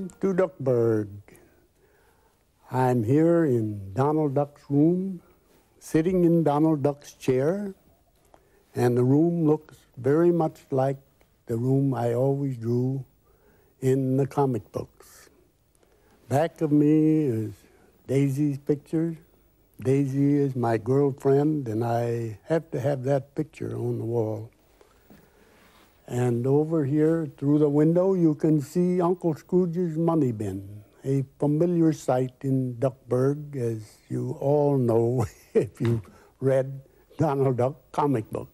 Welcome to Duckburg. I'm here in Donald Duck's room, sitting in Donald Duck's chair, and the room looks very much like the room I always drew in the comic books. Back of me is Daisy's picture. Daisy is my girlfriend, and I have to have that picture on the wall. And over here, through the window, you can see Uncle Scrooge's money bin, a familiar sight in Duckburg, as you all know if you read Donald Duck comic books.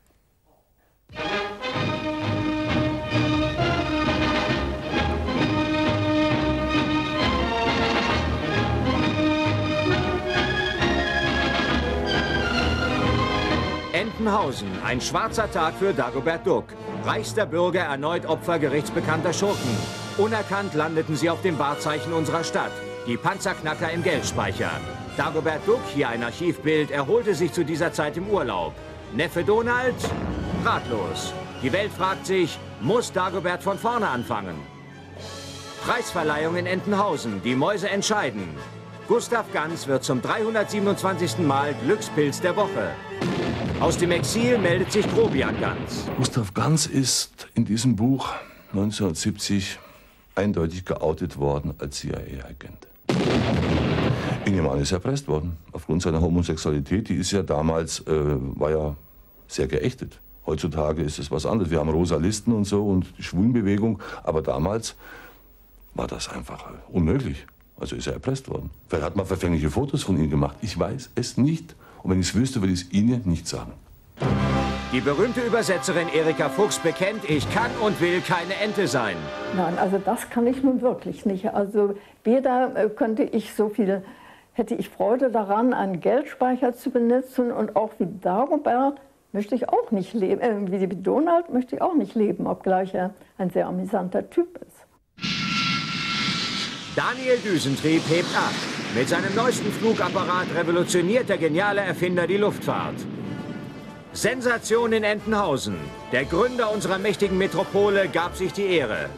Entenhausen, ein schwarzer Tag für Dagobert Duck. Reichster Bürger, erneut Opfer gerichtsbekannter Schurken. Unerkannt landeten sie auf dem Wahrzeichen unserer Stadt, die Panzerknacker im Geldspeicher. Dagobert Duck, hier ein Archivbild, erholte sich zu dieser Zeit im Urlaub. Neffe Donald? Ratlos. Die Welt fragt sich, muss Dagobert von vorne anfangen? Preisverleihung in Entenhausen, die Mäuse entscheiden. Gustav Ganz wird zum 327. Mal Glückspilz der Woche. Aus dem Exil meldet sich Grobian Ganz. Gustav Ganz ist in diesem Buch 1970 eindeutig geoutet worden als CIA-Agent. Ingemann ist erpresst worden, aufgrund seiner Homosexualität. Die ist ja damals, war ja sehr geächtet. Heutzutage ist es was anderes. Wir haben rosa Listen und so und die Schwulenbewegung. Aber damals war das einfach unmöglich. Also ist er erpresst worden. Vielleicht hat man verfängliche Fotos von ihm gemacht. Ich weiß es nicht. Und wenn ich es wüsste, würde ich es Ihnen nicht sagen. Die berühmte Übersetzerin Erika Fuchs bekennt, ich kann und will keine Ente sein. Nein, also das kann ich nun wirklich nicht. Also weder hätte ich Freude daran, einen Geldspeicher zu benutzen, und auch wie Dagobert möchte ich auch nicht leben, wie Donald möchte ich auch nicht leben, obgleich er ein sehr amüsanter Typ ist. Daniel Düsentrieb hebt ab. Mit seinem neuesten Flugapparat revolutioniert der geniale Erfinder die Luftfahrt. Sensation in Entenhausen. Der Gründer unserer mächtigen Metropole gab sich die Ehre.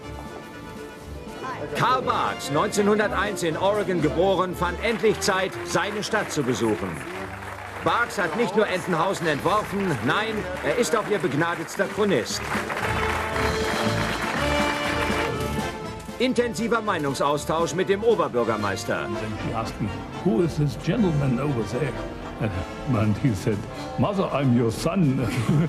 Karl Barks, 1901 in Oregon geboren, fand endlich Zeit, seine Stadt zu besuchen. Barks hat nicht nur Entenhausen entworfen, nein, er ist auch ihr begnadetster Chronist. Intensiver Meinungsaustausch mit dem Oberbürgermeister. He asked me, who is this gentleman over there? And he said, Mother, I'm your son.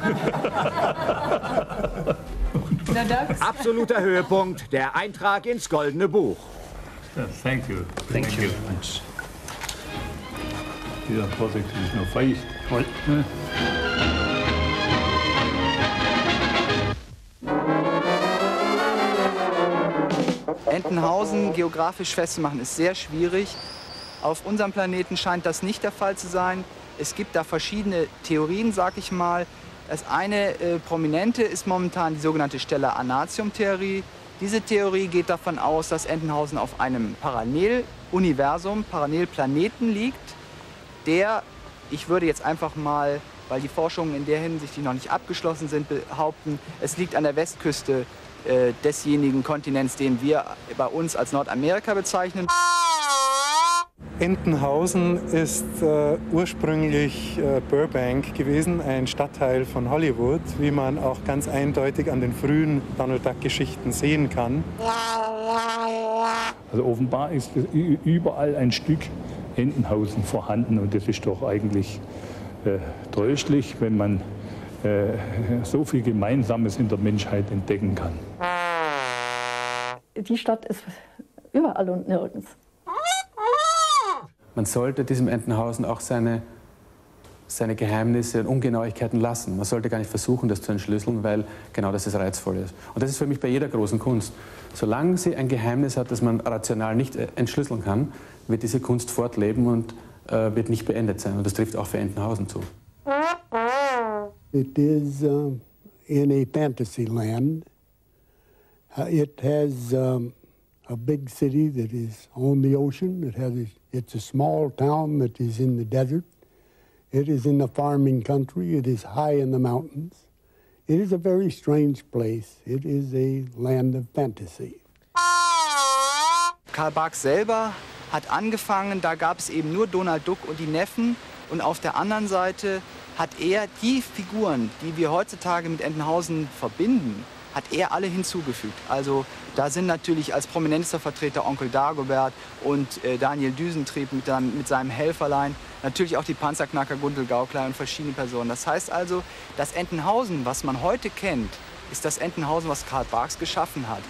Absoluter Höhepunkt, der Eintrag ins Goldene Buch. Thank you. Thank you. Dieser Vorsicht ist nur feucht. Entenhausen geografisch festzumachen ist sehr schwierig. Auf unserem Planeten scheint das nicht der Fall zu sein. Es gibt da verschiedene Theorien, sag ich mal. Das eine prominente ist momentan die sogenannte Stellar-Anatium-Theorie. Diese Theorie geht davon aus, dass Entenhausen auf einem Paralleluniversum, Parallelplaneten liegt, der, ich würde jetzt einfach mal, weil die Forschungen in der Hinsicht noch nicht abgeschlossen sind, behaupten, es liegt an der Westküste desjenigen Kontinents, den wir bei uns als Nordamerika bezeichnen. Entenhausen ist ursprünglich Burbank gewesen, ein Stadtteil von Hollywood, wie man auch ganz eindeutig an den frühen Donald Duck-Geschichten sehen kann. Also offenbar ist überall ein Stück Entenhausen vorhanden, und das ist doch eigentlich tröstlich, wenn man so viel Gemeinsames in der Menschheit entdecken kann. Die Stadt ist überall und nirgends. Man sollte diesem Entenhausen auch seine Geheimnisse und Ungenauigkeiten lassen. Man sollte gar nicht versuchen, das zu entschlüsseln, weil genau das reizvoll ist. Und das ist für mich bei jeder großen Kunst. Solange sie ein Geheimnis hat, das man rational nicht entschlüsseln kann, wird diese Kunst fortleben und wird nicht beendet sein. Und das trifft auch für Entenhausen zu. It is in a fantasy land. It has a big city that is on the ocean. It's a small town that is in the desert. It is in the farming country. It is high in the mountains. It is a very strange place. It is a land of fantasy. Karl Barks selber hat angefangen, da gab es eben nur Donald Duck und die Neffen. Und auf der anderen Seite hat er die Figuren, die wir heutzutage mit Entenhausen verbinden, hat er alle hinzugefügt. Also da sind natürlich als prominentester Vertreter Onkel Dagobert und Daniel Düsentrieb mit seinem Helferlein, natürlich auch die Panzerknacker Gundel Gaukler und verschiedene Personen. Das heißt also, das Entenhausen, was man heute kennt, ist das Entenhausen, was Karl Barks geschaffen hat.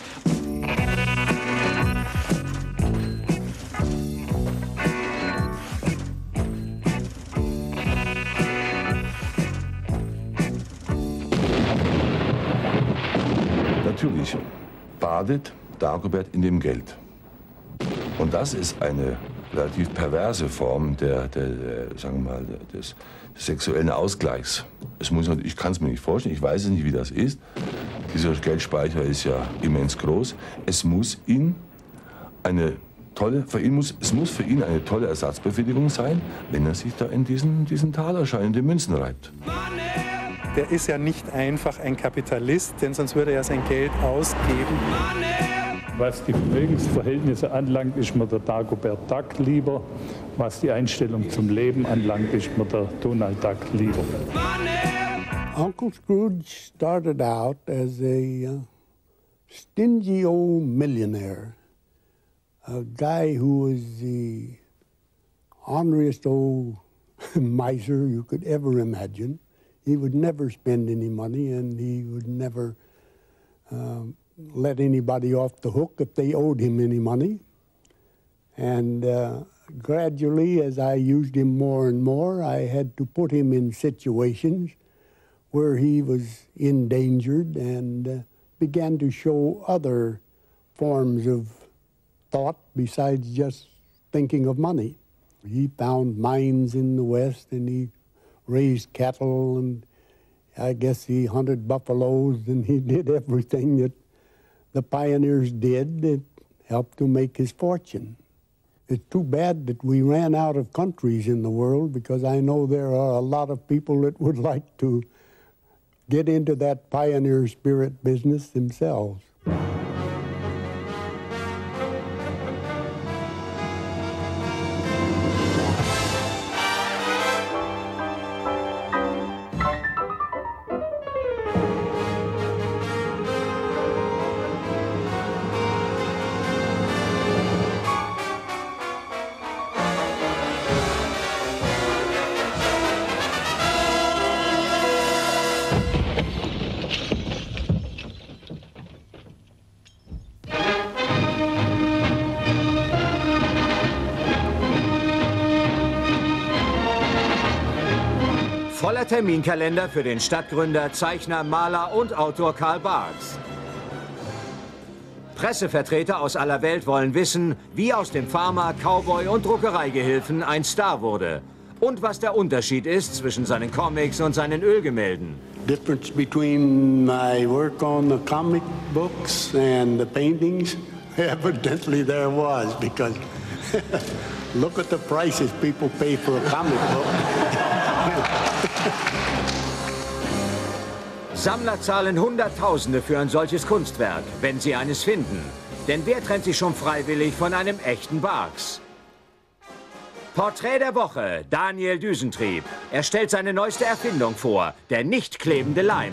Natürlich badet Dagobert in dem Geld. Und das ist eine relativ perverse Form sagen wir mal, des sexuellen Ausgleichs. Ich kann es mir nicht vorstellen, ich weiß es nicht, wie das ist. Dieser Geldspeicher ist ja immens groß. Es muss für ihn eine tolle Ersatzbefriedigung sein, wenn er sich da in diesen Talerschein, in den Münzen reibt. Der ist ja nicht einfach ein Kapitalist, denn sonst würde er sein Geld ausgeben. Was die Vermögensverhältnisse anlangt, ist mir der Dagobert Duck lieber. Was die Einstellung zum Leben anlangt, ist mir der Donald Duck lieber. Uncle Scrooge started out as a stingy old millionaire, a guy who was the orneriest old miser you could ever imagine. He would never spend any money, and he would never let anybody off the hook if they owed him any money. And gradually, as I used him more and more, I had to put him in situations where he was endangered and began to show other forms of thought besides just thinking of money. He found mines in the West, and he raised cattle, and I guess he hunted buffaloes, and he did everything that the pioneers did that helped to make his fortune. It's too bad that we ran out of countries in the world, because I know there are a lot of people that would like to get into that pioneer spirit business themselves. Voller Terminkalender für den Stadtgründer, Zeichner, Maler und Autor Karl Barks. Pressevertreter aus aller Welt wollen wissen, wie aus dem Farmer, Cowboy und Druckereigehilfen ein Star wurde. Und was der Unterschied ist zwischen seinen Comics und seinen Ölgemälden. Difference between my work on the comic books and the paintings? Evidently there was, because look at the prices people pay for a comic book. Sammler zahlen Hunderttausende für ein solches Kunstwerk, wenn sie eines finden. Denn wer trennt sich schon freiwillig von einem echten Barks? Porträt der Woche, Daniel Düsentrieb. Er stellt seine neueste Erfindung vor, der nicht klebende Leim.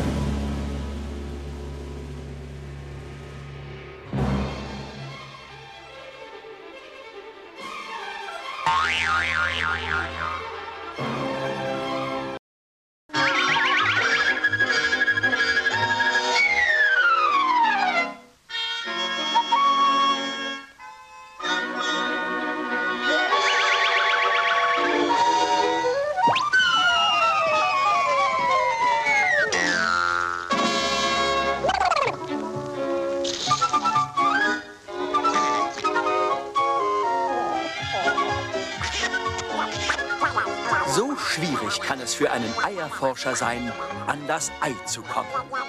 So schwierig kann es für einen Eierforscher sein, an das Ei zu kommen.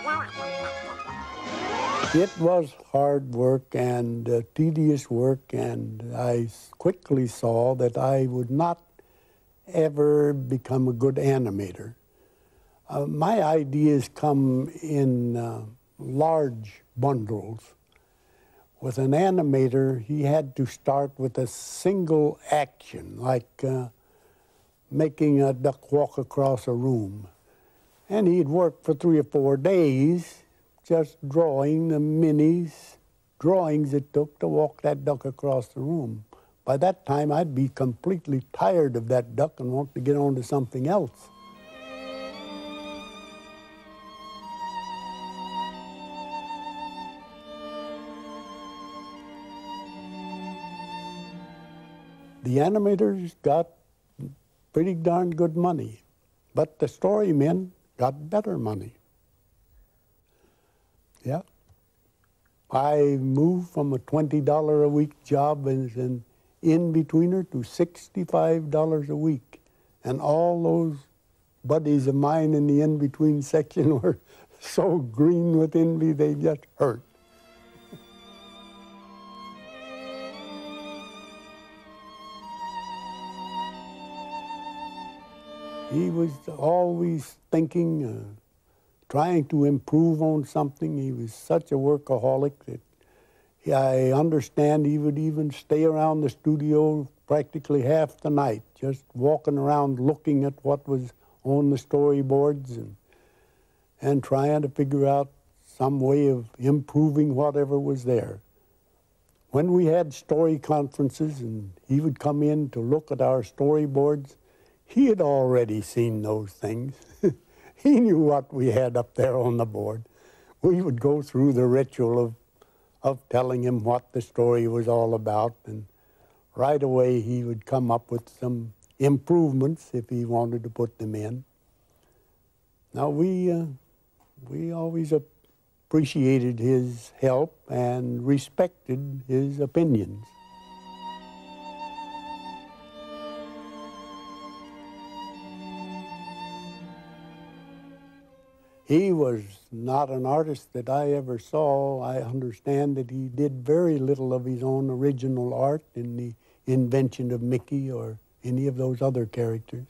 It was hard work and tedious work, and I quickly saw that I would not ever become a good animator. My ideas come in large bundles. with an animator, he had to start with a single action, like making a duck walk across a room. And he'd work for 3 or 4 days just drawing the drawings it took to walk that duck across the room. By that time, I'd be completely tired of that duck and want to get on to something else. The animators got pretty darn good money, but the story men got better money. Yeah. I moved from a $20 a week job as an in-betweener to $65 a week. And all those buddies of mine in the in-between section were so green with envy they just hurt. He was always thinking, trying to improve on something. He was such a workaholic that I understand he would even stay around the studio practically half the night, just walking around looking at what was on the storyboards and trying to figure out some way of improving whatever was there. When we had story conferences and he would come in to look at our storyboards, he had already seen those things. He knew what we had up there on the board. We would go through the ritual of telling him what the story was all about, and right away he would come up with some improvements if he wanted to put them in. Now we always appreciated his help and respected his opinions. He was not an artist that I ever saw. I understand that he did very little of his own original art in the invention of Mickey or any of those other characters.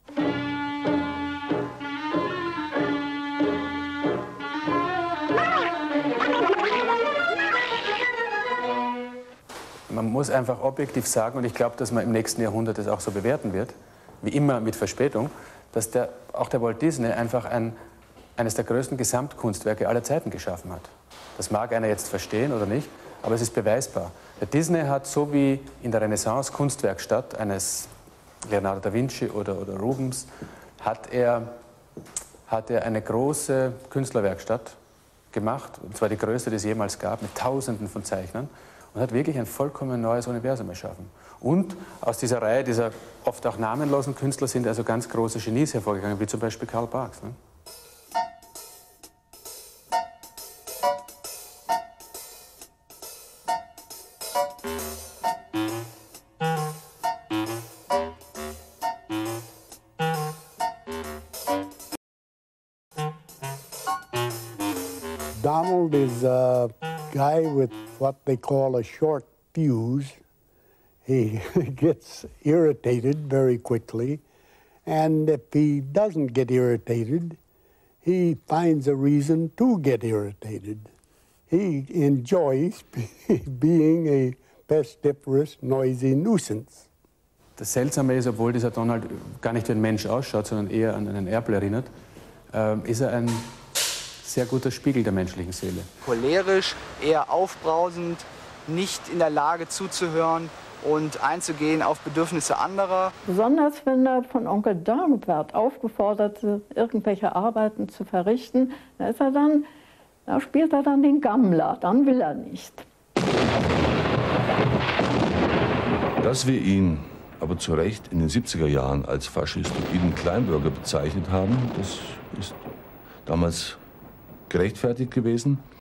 Man muss einfach objektiv sagen, und ich glaube, dass man im nächsten Jahrhundert das auch so bewerten wird, wie immer mit Verspätung, dass auch der Walt Disney einfach eines der größten Gesamtkunstwerke aller Zeiten geschaffen hat. Das mag einer jetzt verstehen oder nicht, aber es ist beweisbar. Der Disney hat, so wie in der Renaissance Kunstwerkstatt eines Leonardo da Vinci oder Rubens, hat er eine große Künstlerwerkstatt gemacht, und zwar die größte, die es jemals gab, mit Tausenden von Zeichnern, und hat wirklich ein vollkommen neues Universum erschaffen. Und aus dieser Reihe dieser oft auch namenlosen Künstler sind also ganz große Genies hervorgegangen, wie zum Beispiel Karl Barks. Ne? Donald is a guy with what they call a short fuse. He gets irritated very quickly, and if he doesn't get irritated, he finds a reason to get irritated. He enjoys being a pestiferous, noisy nuisance. Das Seltsame ist, obwohl dieser Donald gar nicht wie ein Mensch ausschaut, sondern eher an einen Erpel erinnert, ist er ein sehr guter Spiegel der menschlichen Seele. Cholerisch, eher aufbrausend, nicht in der Lage zuzuhören und einzugehen auf Bedürfnisse anderer. Besonders wenn er von Onkel Dagobert aufgefordert wird, irgendwelche Arbeiten zu verrichten, da spielt er dann den Gammler, dann will er nicht. Dass wir ihn aber zu Recht in den 70er Jahren als faschistoiden Kleinbürger bezeichnet haben, das ist damals gerechtfertigt gewesen.